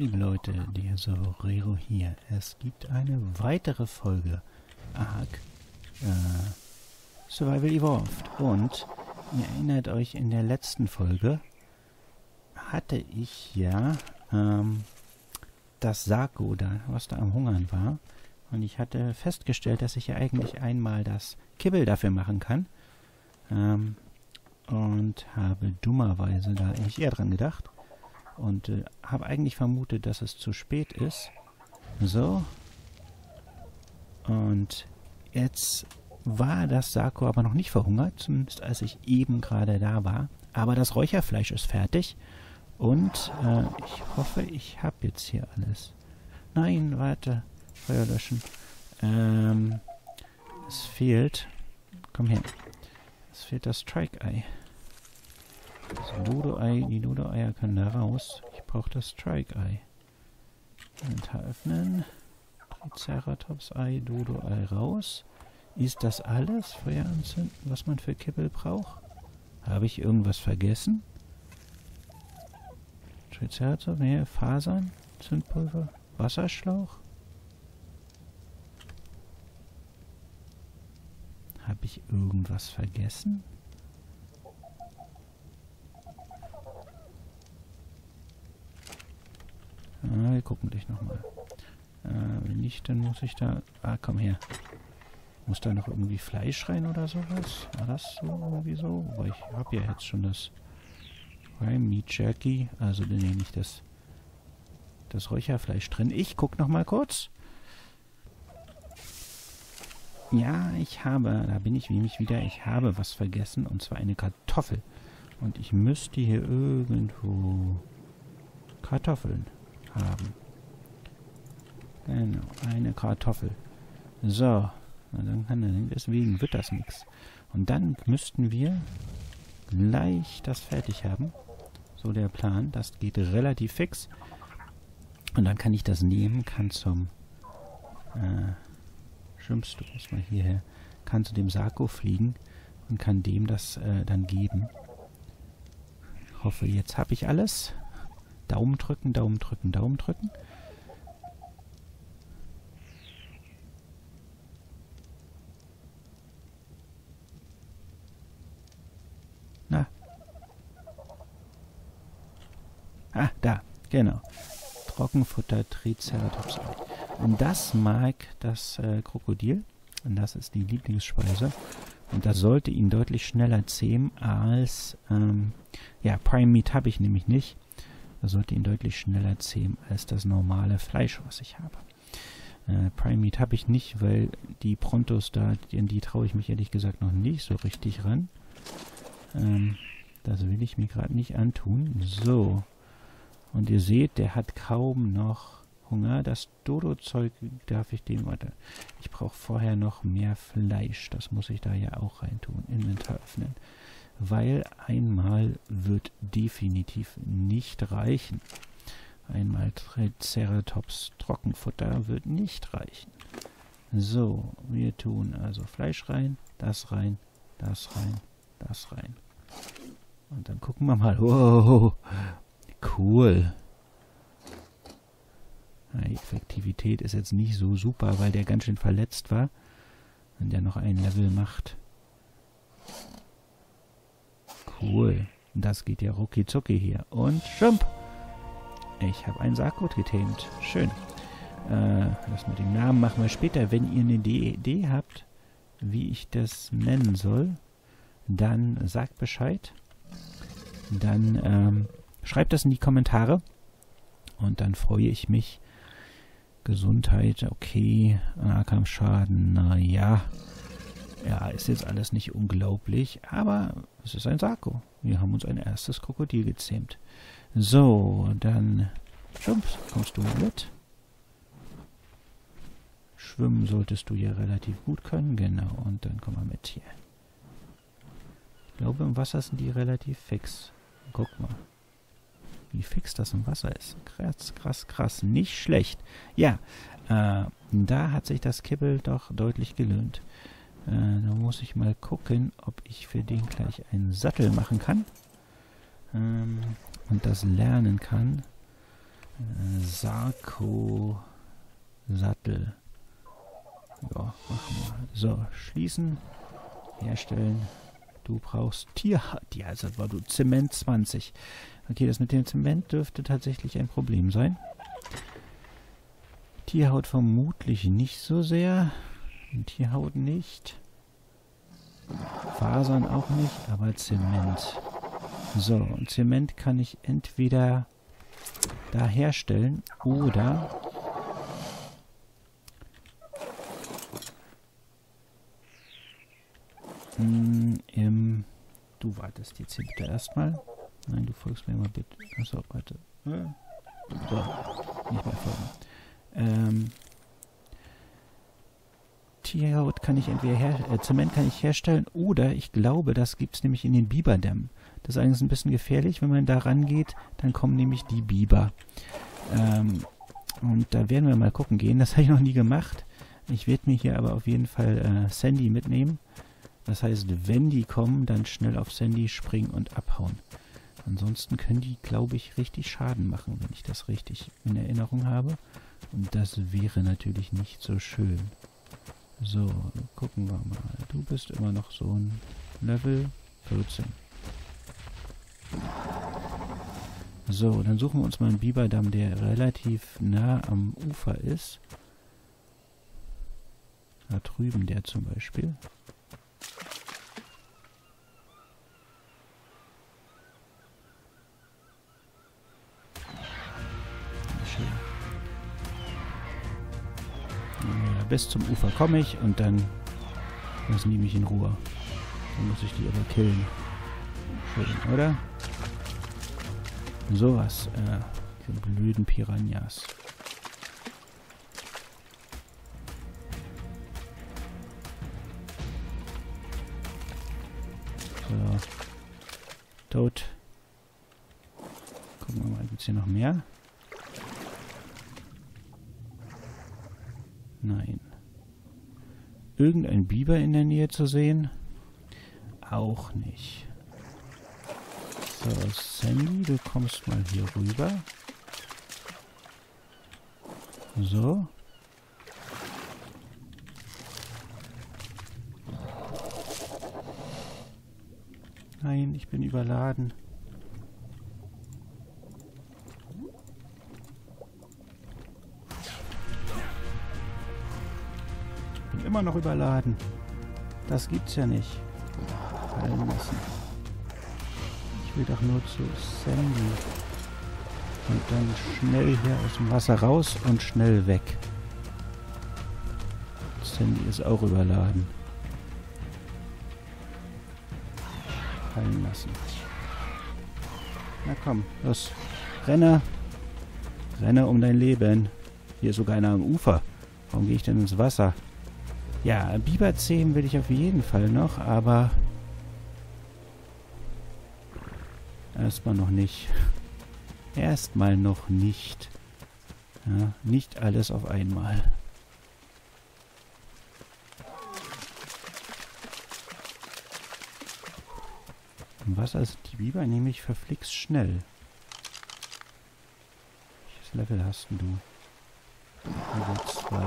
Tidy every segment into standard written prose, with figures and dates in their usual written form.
liebe Leute, der Sorero hier. Es gibt eine weitere Folge Ark Survival Evolved. Und ihr erinnert euch, in der letzten Folge hatte ich ja das Sako da, was da am Hungern war. Und ich hatte festgestellt, dass ich ja eigentlich einmal das Kibbel dafür machen kann. Und habe dummerweise da eigentlich eher dran gedacht. Und habe eigentlich vermutet, dass es zu spät ist. So. Und jetzt war das Sako aber noch nicht verhungert, zumindest als ich eben gerade da war. Aber das Räucherfleisch ist fertig. Und ich hoffe, ich habe jetzt hier alles. Nein, warte. Feuer löschen. Es fehlt. Komm her. Es fehlt das Strike-Ei. Das Dodo-Ei, die Dodo-Eier können da raus. Ich brauche das Strike-Ei. Inventar öffnen. Triceratops-Ei, Dodo-Ei raus. Ist das alles? Feuer anzünden, was man für Kibbel braucht? Habe ich irgendwas vergessen? Triceratops, mehr Fasern, Zündpulver, Wasserschlauch. Habe ich irgendwas vergessen? Wir gucken gleich nochmal. Wenn nicht, dann muss ich da... komm her. Muss da noch irgendwie Fleisch rein oder sowas? War das so irgendwie so? Aber ich habe ja jetzt schon das Meat Jerky. Also dann nehme ich das Räucherfleisch drin. Ich gucke nochmal kurz. Ja, da bin ich nämlich wieder. Ich habe was vergessen. Und zwar eine Kartoffel. Und ich müsste hier irgendwo Kartoffeln haben. Genau, eine Kartoffel. So, deswegen wird das nichts. Und dann müssten wir gleich das fertig haben. So der Plan. Das geht relativ fix. Und dann kann ich das nehmen, kann zum schwimmst du erstmal hierher, kann zu dem Sako fliegen und kann dem das dann geben. Ich hoffe, jetzt habe ich alles. Daumen drücken, Daumen drücken, Daumen drücken. Na. Da, genau. Trockenfutter Triceratops. Und das mag das Krokodil. Und das ist die Lieblingsspeise. Und das sollte ihn deutlich schneller zähmen als, Prime Meat habe ich nämlich nicht. Das sollte ihn deutlich schneller zähmen als das normale Fleisch, was ich habe. Prime Meat habe ich nicht, weil die Prontos da, die traue ich mich ehrlich gesagt noch nicht so richtig ran. Das will ich mir gerade nicht antun. So. Und ihr seht, der hat kaum noch Hunger. Das Dodo-Zeug darf ich dem... Warte. Ich brauche vorher noch mehr Fleisch. Das muss ich da ja auch reintun. Inventar öffnen. Weil einmal wird definitiv nicht reichen. Einmal Triceratops Trockenfutter wird nicht reichen. So, wir tun also Fleisch rein, das rein, das rein, das rein. Und dann gucken wir mal. Wow, cool. Die Effektivität ist jetzt nicht so super, weil der ganz schön verletzt war. Wenn der noch ein Level macht. Cool. Das geht ja rucki zucki hier. Und Schump. Ich habe einen Sako getamed. Schön. Das mit dem Namen machen wir später. Wenn ihr eine Idee habt, wie ich das nennen soll, dann sagt Bescheid. Dann schreibt das in die Kommentare. Und dann freue ich mich. Gesundheit, okay. Nahkampfschaden, naja. Ja, ist jetzt alles nicht unglaublich, aber es ist ein Sako. Wir haben uns ein erstes Krokodil gezähmt. So, dann Schumps, kommst du mit? Schwimmen solltest du ja relativ gut können, genau. Und dann komm mal mit hier. Ich glaube, im Wasser sind die relativ fix. Guck mal, wie fix das im Wasser ist. Krass, krass, krass. Nicht schlecht. Ja, da hat sich das Kibbel doch deutlich gelöhnt. Da muss ich mal gucken, ob ich für den gleich einen Sattel machen kann. Und das lernen kann. Sarko-Sattel. Ja, machen wir. So, schließen. Herstellen. Du brauchst ja, also war du Zement 20. Okay, das mit dem Zement dürfte tatsächlich ein Problem sein. Tierhaut vermutlich nicht so sehr. Tierhaut nicht. Fasern auch nicht, aber Zement. So, und Zement kann ich entweder da herstellen oder du wartest jetzt hier bitte erstmal. Nein, du folgst mir mal bitte. Achso, warte. So, nicht mehr folgen. Tierhaut kann ich entweder Zement kann ich herstellen oder ich glaube, das gibt es nämlich in den Biberdämmen. Das ist allerdings ein bisschen gefährlich, wenn man da rangeht, dann kommen nämlich die Biber. Und da werden wir mal gucken gehen. Das habe ich noch nie gemacht. Ich werde mir hier aber auf jeden Fall Sandy mitnehmen. Das heißt, wenn die kommen, dann schnell auf Sandy springen und abhauen. Ansonsten können die, glaube ich, richtig Schaden machen, wenn ich das richtig in Erinnerung habe. Und das wäre natürlich nicht so schön. So, gucken wir mal. Du bist immer noch so ein Level 14. So, dann suchen wir uns mal einen Biberdamm, der relativ nah am Ufer ist. Da drüben der zum Beispiel. Schön. Ja, bis zum Ufer komme ich und dann lassen die mich in Ruhe. Dann muss ich die aber killen. Schön, oder? Sowas, diese blöden Piranhas. So. Tot. Gucken wir mal, gibt es hier noch mehr? Nein. Irgendein Biber in der Nähe zu sehen? Auch nicht. So, Sandy, du kommst mal hier rüber. So. Nein, ich bin überladen. Ich bin immer noch überladen. Das gibt's ja nicht. Fallen lassen. Ich will doch nur zu Sandy. Und dann schnell hier aus dem Wasser raus und schnell weg. Sandy ist auch überladen. Fallen lassen. Na komm, los. Renne. Renne um dein Leben. Hier ist sogar einer am Ufer. Warum gehe ich denn ins Wasser? Ja, Biberzähmen will ich auf jeden Fall noch, aber erstmal noch nicht. Erstmal noch nicht. Ja, nicht alles auf einmal. Im Wasser sind die Biber nämlich verflixt schnell. Welches Level hast denn du? Level 2.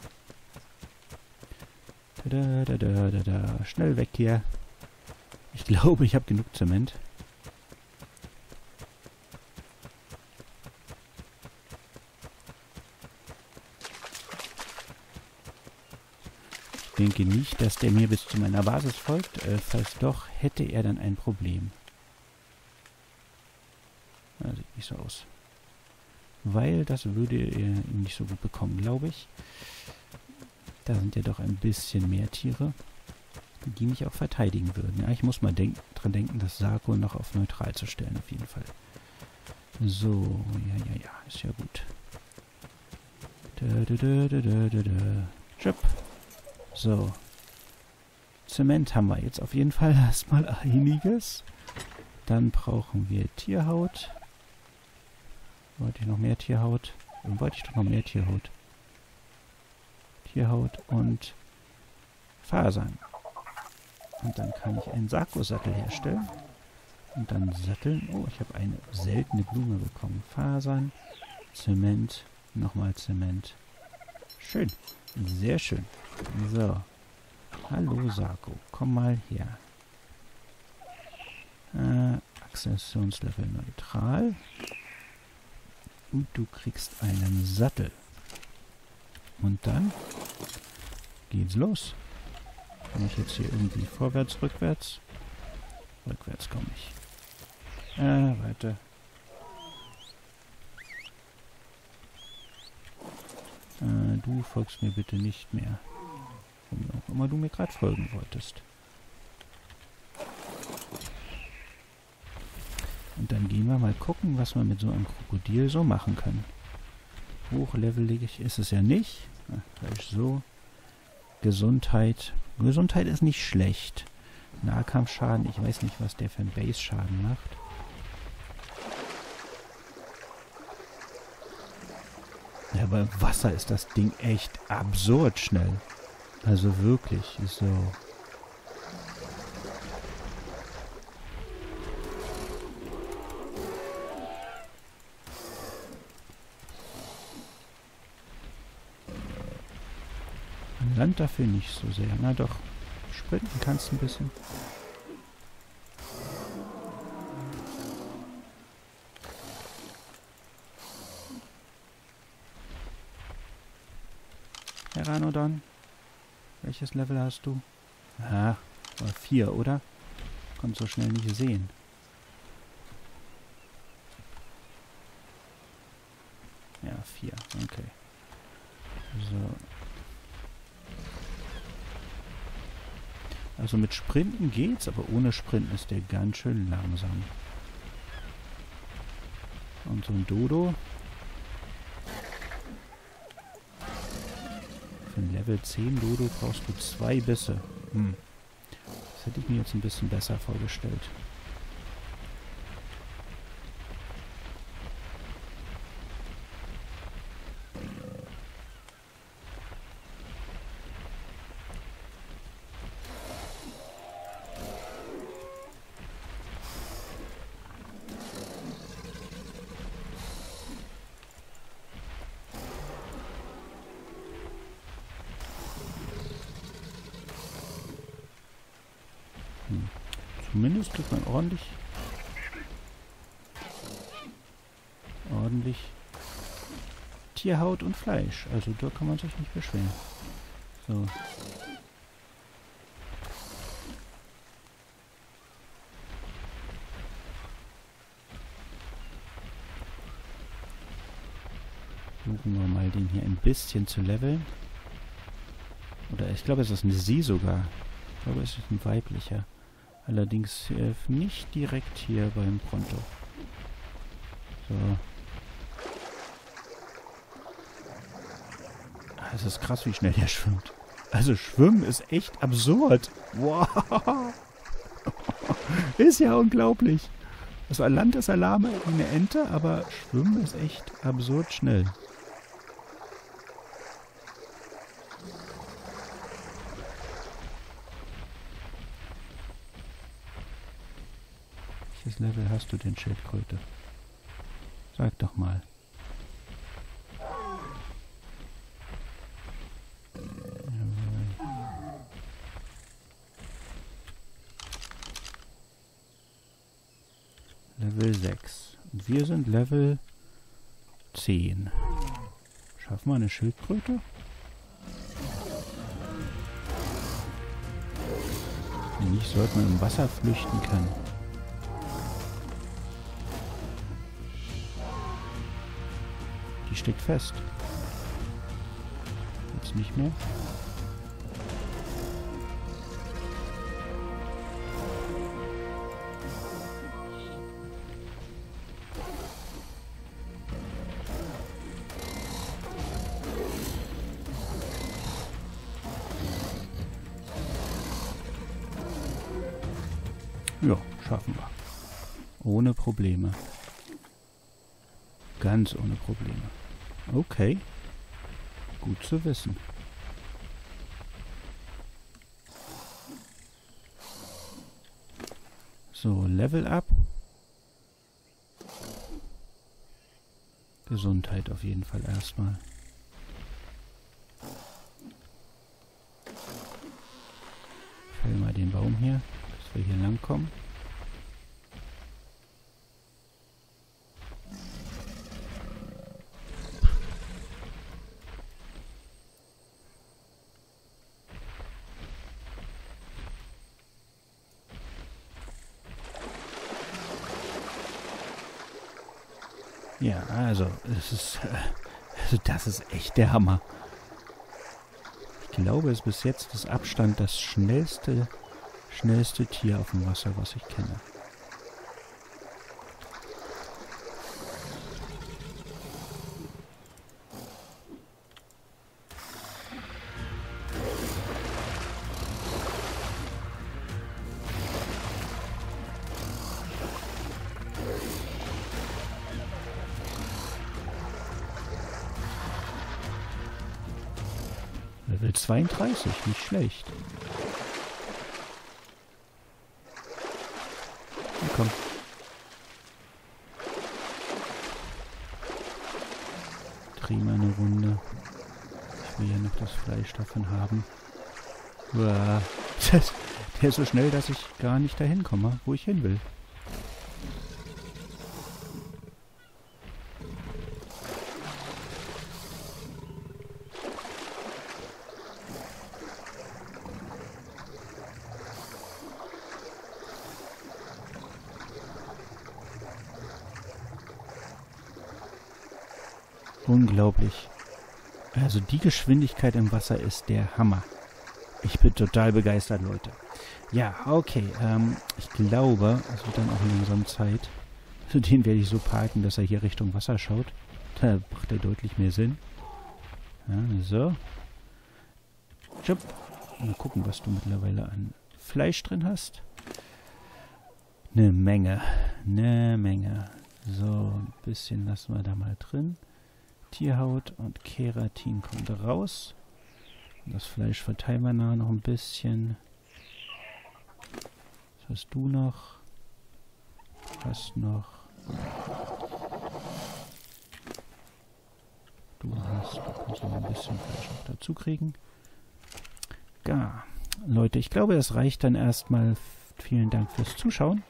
Da. Schnell weg hier. Ich glaube, ich habe genug Zement. Ich denke nicht, dass der mir bis zu meiner Basis folgt. Falls doch, hätte er dann ein Problem. Na, sieht nicht so aus. Weil das würde er ihm nicht so gut bekommen, glaube ich. Da sind ja doch ein bisschen mehr Tiere, die mich auch verteidigen würden. Ja, ich muss mal dran denken, das Sarko noch auf neutral zu stellen, auf jeden Fall. So, ja, ist ja gut. Schöp. So. Zement haben wir jetzt auf jeden Fall erstmal einiges. Dann brauchen wir Tierhaut. Wollte ich noch mehr Tierhaut? Dann wollte ich doch noch mehr Tierhaut. Tierhaut und Fasern. Und dann kann ich einen Sarko-Sattel herstellen. Und dann satteln. Oh, ich habe eine seltene Blume bekommen. Fasern. Zement. Nochmal Zement. Schön. Sehr schön. So. Hallo, Sako. Komm mal her. Akzessionslevel neutral. Und du kriegst einen Sattel. Und dann geht's los. Komme ich jetzt hier irgendwie vorwärts, rückwärts? Rückwärts komme ich. Weiter. Du folgst mir bitte nicht mehr. Warum auch immer du mir gerade folgen wolltest. Und dann gehen wir mal gucken, was wir mit so einem Krokodil so machen können. Hochlevelig ist es ja nicht. Falsch so. Gesundheit. Gesundheit ist nicht schlecht. Nahkampfschaden, ich weiß nicht, was der für einen Base-Schaden macht. Ja, aber im Wasser ist das Ding echt absurd schnell. Also wirklich, so. An Land dafür nicht so sehr. Na doch, sprinten kannst du ein bisschen. Pteranodon. Welches Level hast du? Ah, 4, oder? Konnte so schnell nicht sehen. Ja, 4. Okay. So. Also mit Sprinten geht's, aber ohne Sprinten ist der ganz schön langsam. Und so ein Dodo. Für ein Level 10 Dodo brauchst du 2 Bisse. Das hätte ich mir jetzt ein bisschen besser vorgestellt. Zumindest kriegt man ordentlich Tierhaut und Fleisch. Also da kann man sich nicht beschweren. So. Versuchen wir mal, den hier ein bisschen zu leveln. Oder ich glaube, es ist eine Sie sogar. Ich glaube, es ist ein weiblicher. Allerdings nicht direkt hier beim Pronto. So. Es ist krass, wie schnell der schwimmt. Also schwimmen ist echt absurd. Wow. Ist ja unglaublich. Also an Land ist er lahme wie eine Ente, aber schwimmen ist echt absurd schnell. Welches Level hast du denn, Schildkröte? Sag doch mal. Level 6. Und wir sind Level 10. Schaffen wir eine Schildkröte? Wenn nicht, sollte man im Wasser flüchten können. Die steckt fest. Jetzt nicht mehr. Ja, schaffen wir. Ohne Probleme. Ganz ohne Probleme. Okay. Gut zu wissen. So, Level Up. Gesundheit auf jeden Fall erstmal. Fäll mal den Baum hier, dass wir hier lang kommen. Ja, also, das ist echt der Hammer. Ich glaube, es ist bis jetzt das Abstand das schnellste Tier auf dem Wasser, was ich kenne. Level 32, nicht schlecht. Na komm. Dreh mal eine Runde. Ich will ja noch das Fleisch davon haben. Uah. Der ist so schnell, dass ich gar nicht dahin komme, wo ich hin will. Unglaublich. Also die Geschwindigkeit im Wasser ist der Hammer. Ich bin total begeistert, Leute. Ja, okay. Ich glaube, es wird dann auch langsam Zeit. Für den werde ich so parken, dass er hier Richtung Wasser schaut. Da macht er deutlich mehr Sinn. Ja, so. Tschüpp. Mal gucken, was du mittlerweile an Fleisch drin hast. Eine Menge. Eine Menge. So, ein bisschen lassen wir da mal drin. Tierhaut und Keratin kommt raus. Das Fleisch verteilen wir nachher noch ein bisschen. Was hast du noch? Hast noch. Du kannst noch ein bisschen Fleisch noch dazu kriegen. Ja, Leute, ich glaube, das reicht dann erstmal. Vielen Dank fürs Zuschauen.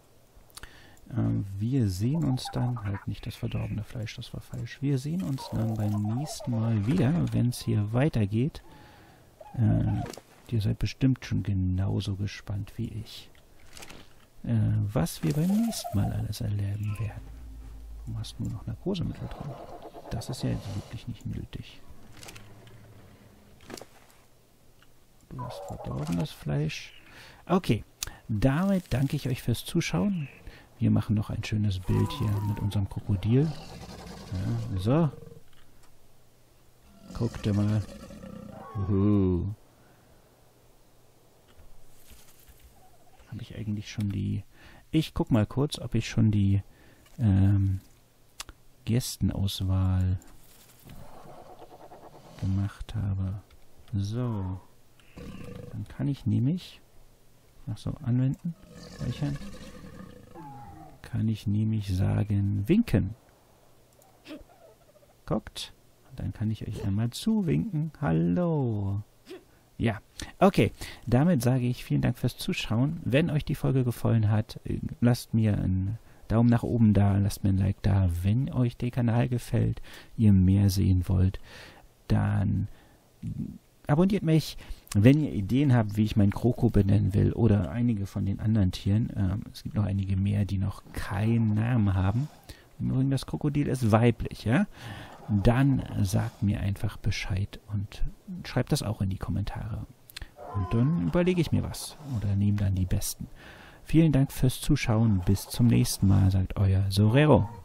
Wir sehen uns dann, halt nicht das verdorbene Fleisch, das war falsch. Wir sehen uns dann beim nächsten Mal wieder, wenn es hier weitergeht. Ihr seid bestimmt schon genauso gespannt wie ich. Was wir beim nächsten Mal alles erleben werden. Du hast nur noch Narkosemittel drin. Das ist ja jetzt wirklich nicht nötig. Du hast verdorbenes Fleisch. Okay, damit danke ich euch fürs Zuschauen. Wir machen noch ein schönes Bild hier mit unserem Krokodil. Ja, so. Guckt mal. Habe ich eigentlich schon die... Ich guck mal kurz, ob ich schon die Gästenauswahl gemacht habe. So. Dann kann ich nämlich... Ach so, anwenden. Speichern. Kann ich nämlich sagen, winken. Guckt. Und dann kann ich euch einmal zuwinken. Hallo. Ja, okay. Damit sage ich vielen Dank fürs Zuschauen. Wenn euch die Folge gefallen hat, lasst mir einen Daumen nach oben da, lasst mir ein Like da. Wenn euch der Kanal gefällt, ihr mehr sehen wollt, dann abonniert mich. Wenn ihr Ideen habt, wie ich meinen Kroko benennen will oder einige von den anderen Tieren, es gibt noch einige mehr, die noch keinen Namen haben. Im Übrigen, das Krokodil ist weiblich, ja? Dann sagt mir einfach Bescheid und schreibt das auch in die Kommentare. Und dann überlege ich mir was oder nehme dann die besten. Vielen Dank fürs Zuschauen. Bis zum nächsten Mal, sagt euer Sorero.